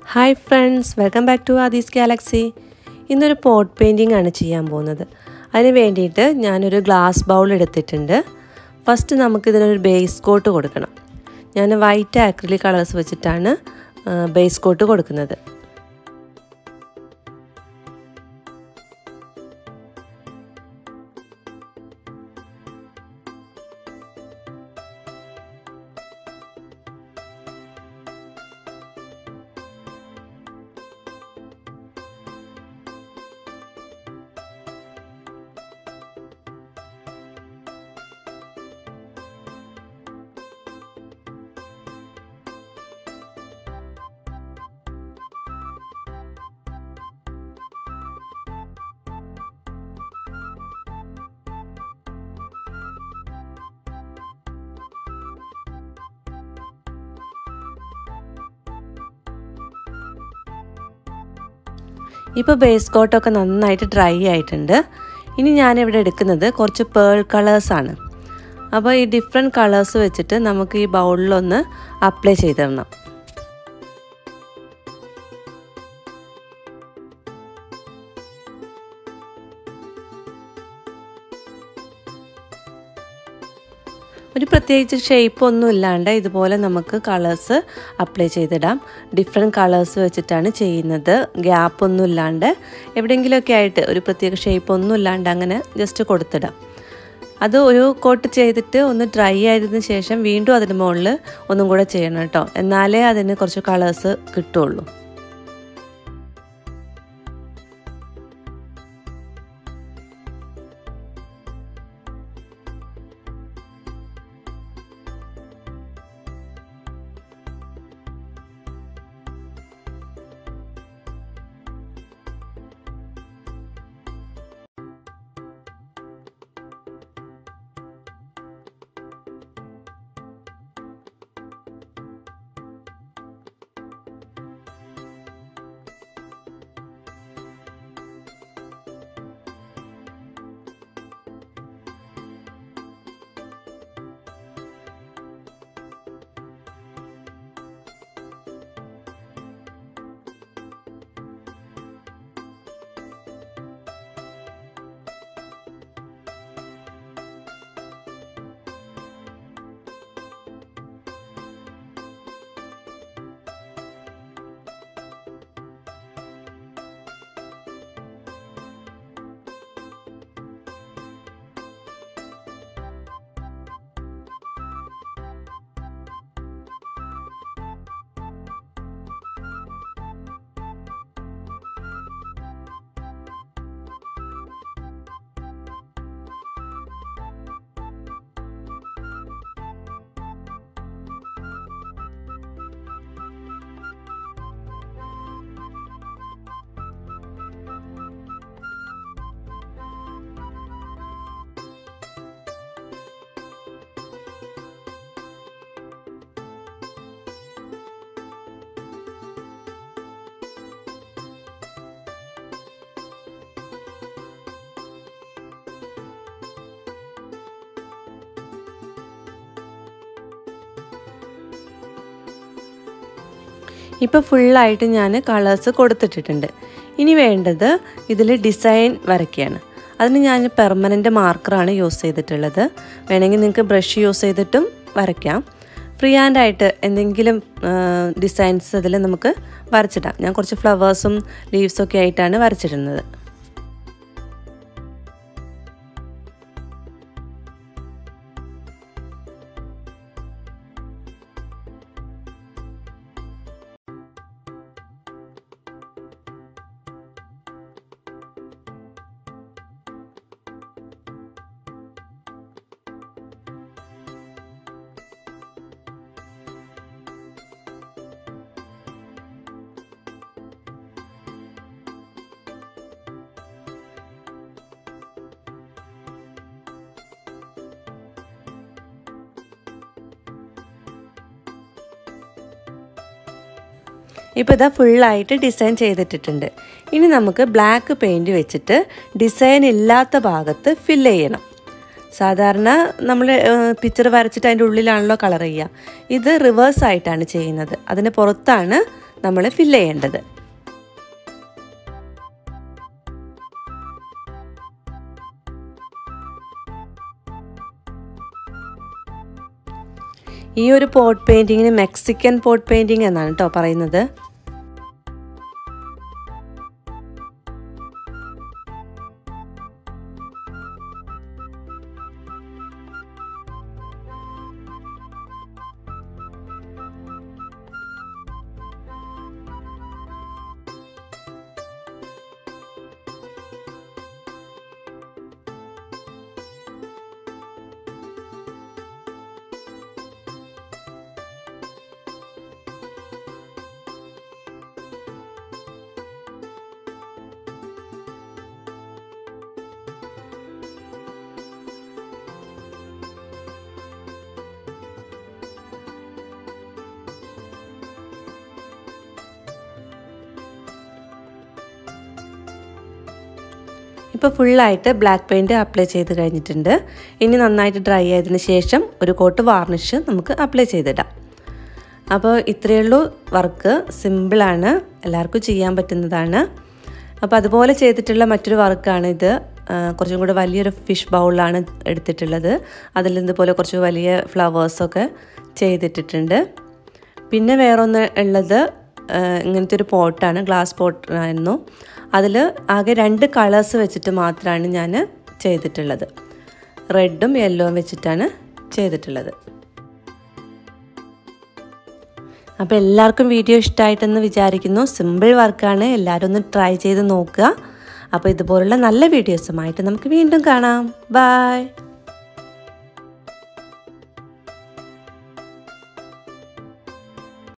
Hi friends, welcome back to Aadis Galaxy. ഇന്നൊരു pot painting ആണ് ചെയ്യാൻ പോകുന്നത്. അതിന് വേണ്ടിയിട്ട് ഞാനൊരു ഗ്ലാസ് ബൗൾ എടുത്തിട്ടുണ്ട്. ഫസ്റ്റ് നമുക്ക് ഇതിനൊരു ബേസ് കോട്ട് കൊടുക്കണം. ഞാൻ വൈറ്റ് ആക്രിലിക് കളേഴ്സ് വെച്ചിട്ടാണ് ബേസ് കോട്ട് കൊടുക്കുന്നത്. ഇപ്പോൾ ബേസ് കോട്ടൊക്കെ നന്നായിട്ട് ഡ്രൈ ആയിട്ടുണ്ട്. ഇനി ഞാനിവിടെ എടുക്കുന്നത് കുറച്ച് പേൾ കളേഴ്സാണ്. അപ്പോൾ ഈ ഡിഫറെൻറ്റ് കളേഴ്സ് വെച്ചിട്ട് നമുക്ക് ഈ ബൗളിലൊന്ന് അപ്ലൈ ചെയ്തിടണം. ഒരു പ്രത്യേകിച്ച് ഷേപ്പ് ഒന്നും ഇല്ലാണ്ട് ഇതുപോലെ നമുക്ക് കളേഴ്സ് അപ്ലൈ ചെയ്തിടാം. ഡിഫറെൻറ്റ് കളേഴ്സ് വെച്ചിട്ടാണ് ചെയ്യുന്നത്. ഗ്യാപ്പ് ഒന്നും ഇല്ലാണ്ട് എവിടെയെങ്കിലുമൊക്കെ ആയിട്ട് ഒരു പ്രത്യേക ഷേപ്പ് ഒന്നും ഇല്ലാണ്ട് അങ്ങനെ ജസ്റ്റ് കൊടുത്തിടാം. അത് ഒരു കോട്ട് ചെയ്തിട്ട് ഒന്ന് ഡ്രൈ ആയതിനു ശേഷം വീണ്ടും അതിന് മുകളിൽ ഒന്നും കൂടെ ചെയ്യണം കേട്ടോ. എന്നാലേ അതിന് കുറച്ച് കളേഴ്സ് കിട്ടുള്ളൂ. ഇപ്പോൾ ഫുള്ളായിട്ട് ഞാൻ കളേഴ്സ് കൊടുത്തിട്ടിട്ടുണ്ട്. ഇനി വേണ്ടത് ഇതിൽ ഡിസൈൻ വരയ്ക്കുകയാണ്. അതിന് ഞാൻ പെർമനൻ്റ് മാർക്കറാണ് യൂസ് ചെയ്തിട്ടുള്ളത്. വേണമെങ്കിൽ നിങ്ങൾക്ക് ബ്രഷ് യൂസ് ചെയ്തിട്ടും വരയ്ക്കാം. ഫ്രീ ഹാൻഡായിട്ട് എന്തെങ്കിലും ഡിസൈൻസ് അതിൽ നമുക്ക് വരച്ചിടാം. ഞാൻ കുറച്ച് ഫ്ലവേഴ്സും ലീവ്സൊക്കെ ആയിട്ടാണ് വരച്ചിടുന്നത്. ഇപ്പോൾ ഇതാ ഫുള്ളായിട്ട് ഡിസൈൻ ചെയ്തിട്ടിട്ടുണ്ട്. ഇനി നമുക്ക് ബ്ലാക്ക് പെയിൻറ് വെച്ചിട്ട് ഡിസൈൻ ഇല്ലാത്ത ഭാഗത്ത് ഫില്ല് ചെയ്യണം. സാധാരണ നമ്മൾ പിക്ചർ വരച്ചിട്ട് അതിൻ്റെ ഉള്ളിലാണല്ലോ കളർ ചെയ്യുക. ഇത് റിവേഴ്സ് ആയിട്ടാണ് ചെയ്യുന്നത്. അതിന് പുറത്താണ് നമ്മൾ ഫില്ല് ചെയ്യേണ്ടത്. ഈ ഒരു പോട്ട് പെയിൻറ്റിങ്ങിന് മെക്സിക്കൻ പോട്ട് പെയിൻറ്റിങ് എന്നാണ് കേട്ടോ പറയുന്നത്. ഇപ്പോൾ ഫുള്ളായിട്ട് ബ്ലാക്ക് പെയിൻറ്റ് അപ്ലൈ ചെയ്ത് കഴിഞ്ഞിട്ടുണ്ട്. ഇനി നന്നായിട്ട് ഡ്രൈ ആയതിനു ശേഷം ഒരു കോട്ട് വാർണിഷ് നമുക്ക് അപ്ലൈ ചെയ്തിടാം. അപ്പോൾ ഇത്രയേ ഉള്ളൂ വർക്ക്. സിമ്പിളാണ്, എല്ലാവർക്കും ചെയ്യാൻ പറ്റുന്നതാണ്. അപ്പോൾ അതുപോലെ ചെയ്തിട്ടുള്ള മറ്റൊരു വർക്കാണ് ഇത്. കുറച്ചും കൂടെ വലിയൊരു ഫിഷ് ബൗളാണ് എടുത്തിട്ടുള്ളത്. അതിൽ ഇതുപോലെ കുറച്ച് വലിയ ഫ്ലവേഴ്സൊക്കെ ചെയ്തിട്ടിട്ടുണ്ട്. പിന്നെ വേറൊന്ന് ഉള്ളത് ഇങ്ങനത്തെ ഒരു പോട്ടാണ്, ഗ്ലാസ് പോട്ടായിരുന്നു. അതിൽ ആകെ 2 കളേഴ്സ് വെച്ചിട്ട് മാത്രമാണ് ഞാൻ ചെയ്തിട്ടുള്ളത്. റെഡും യെല്ലോയും വെച്ചിട്ടാണ് ചെയ്തിട്ടുള്ളത്. അപ്പോൾ എല്ലാവർക്കും വീഡിയോ ഇഷ്ടമായിട്ടെന്ന് വിചാരിക്കുന്നു. സിമ്പിൾ വർക്കാണ്, എല്ലാവരും ഒന്ന് ട്രൈ ചെയ്ത് നോക്കുക. അപ്പോൾ ഇതുപോലുള്ള നല്ല വീഡിയോസുമായിട്ട് നമുക്ക് വീണ്ടും കാണാം. ബൈ.